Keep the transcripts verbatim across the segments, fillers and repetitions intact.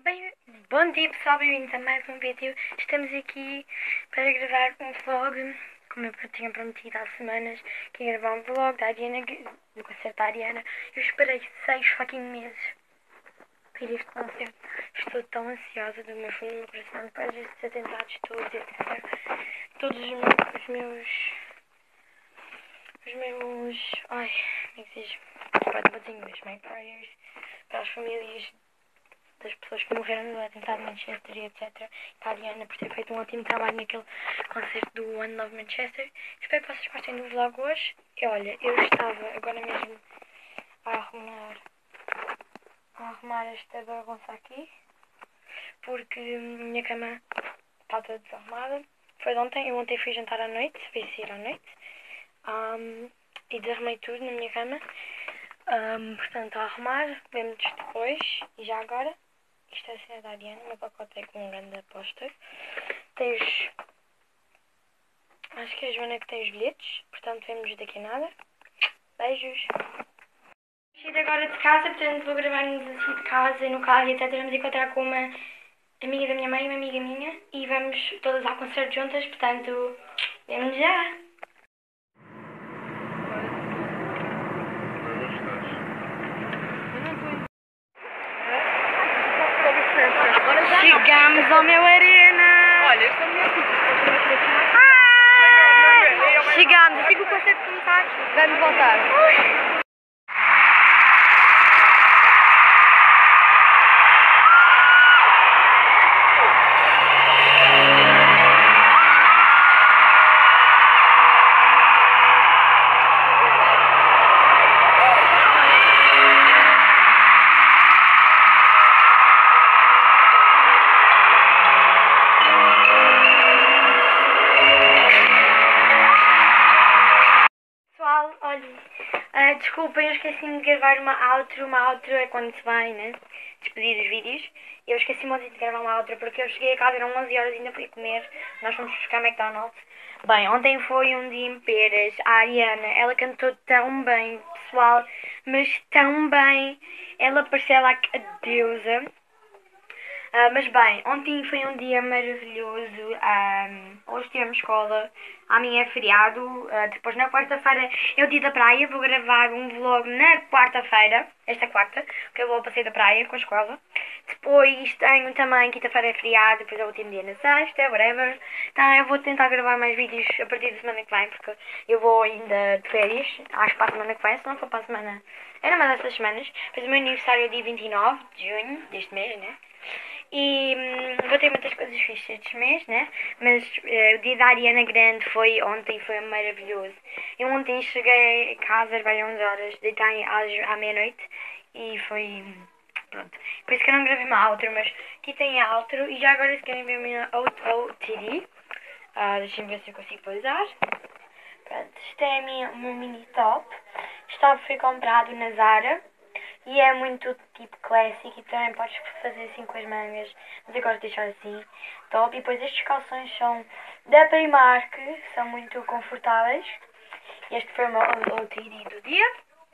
Bem, bom dia pessoal, bem-vindos a mais um vídeo. Estamos aqui para gravar um vlog, como eu tinha prometido há semanas, que ia gravar um vlog da Ariana, do concerto da Ariana. Eu esperei seis fucking meses para ir a este concerto. Estou tão ansiosa do meu fundo do meu coração, depois destes atentados todos, etcétera. Todos os meus, os meus, os meus, ai, como é que se diz? Pode dizer em inglês, my prayers, para as famílias das pessoas que morreram no atentado de Manchester e etcétera. A Ariana por ter feito um ótimo trabalho naquele concerto do One Love Manchester. Espero que vocês gostem do vlog hoje. E olha, eu estava agora mesmo a arrumar, a arrumar esta bagunça aqui, porque a minha cama está toda desarrumada. Foi de ontem, eu ontem fui jantar à noite, fui sair à noite, um, e desarrumei tudo na minha cama. Um, portanto, a arrumar, vemos depois. E já agora, isto é a cena da Ariana, o meu pacote é com um grande póster. Tens, acho que é a Joana que tem os bilhetes, portanto vemos daqui a nada. Beijos. Saí agora de casa, portanto vou gravar-nos assim de casa e no carro e etcétera. Vamos encontrar com uma amiga da minha mãe, uma amiga minha, e vamos todas ao concerto juntas, portanto, vemos já. Chegamos ao meu Arena! Olha, esta mulher aqui. Ah! Chegamos! Assim que o concerto começar, vamos voltar. Ui. Olhem, uh, desculpem, eu esqueci-me de gravar uma outro. Uma outro é quando se vai, né? Despedir os vídeos. Eu esqueci-me ontem de gravar uma outra porque eu cheguei a casa, eram onze horas e ainda fui comer. Nós fomos buscar McDonald's. Bem, ontem foi um dia em peras. A Ariana, ela cantou tão bem, pessoal, mas tão bem. Ela parecia lá a deusa. Uh, mas bem, ontem foi um dia maravilhoso, um, hoje tivemos escola, amanhã é feriado, uh, depois na quarta-feira é o dia da praia, vou gravar um vlog na quarta-feira, esta quarta, que eu vou passeio da praia com a escola. Depois tenho também, quinta-feira é feriado, depois é o último dia na sexta, whatever. Então eu vou tentar gravar mais vídeos a partir da semana que vem, porque eu vou ainda de férias, acho que para a semana que vem, se não for para a semana, era uma dessas semanas. Depois o meu aniversário é dia vinte e nove de junho, deste mês, né? E hum, vou ter muitas coisas fixas este mês, né? Mas uh, o dia da Ariana Grande foi ontem, foi maravilhoso. Eu ontem cheguei a casa às onze horas, deitei às, à meia-noite e foi... pronto. Por isso que eu não gravei uma outro, mas aqui tem a outro. E já agora se querem ver a minha O T D, uh, deixem-me ver se eu consigo pousar. Pronto, isto é a minha, o meu mini top. Estava, foi comprado na Zara. E é muito tipo clássico e também podes fazer assim com as mangas. Mas eu gosto de deixar assim, top. E depois estes calções são da Primark, são muito confortáveis. Este foi o meu O T D do dia.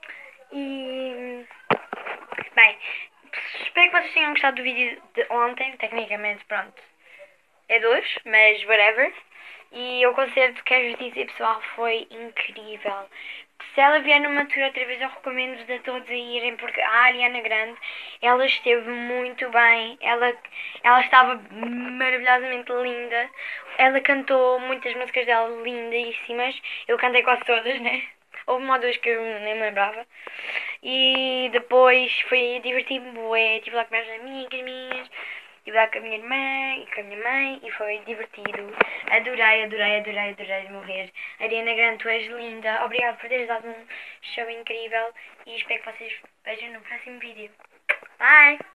E bem, espero que vocês tenham gostado do vídeo de ontem. Tecnicamente, pronto, é dois, mas whatever. E o concerto, quero dizer pessoal, foi incrível. Se ela vier numa tour outra vez, eu recomendo-vos a todos a irem, porque a Ariana Grande, ela esteve muito bem, ela, ela estava maravilhosamente linda, ela cantou muitas músicas dela lindíssimas, eu cantei quase todas, né? Houve uma ou duas que eu nem me lembrava. E depois foi divertido-me, bué, estive lá com as amigas minhas, estive lá com a minha irmã e com a minha mãe e foi divertido. Adorei, adorei, adorei, adorei de morrer. Ariana Grande, tu és linda. Obrigada por teres dado um show incrível e espero que vocês vejam no próximo vídeo. Bye!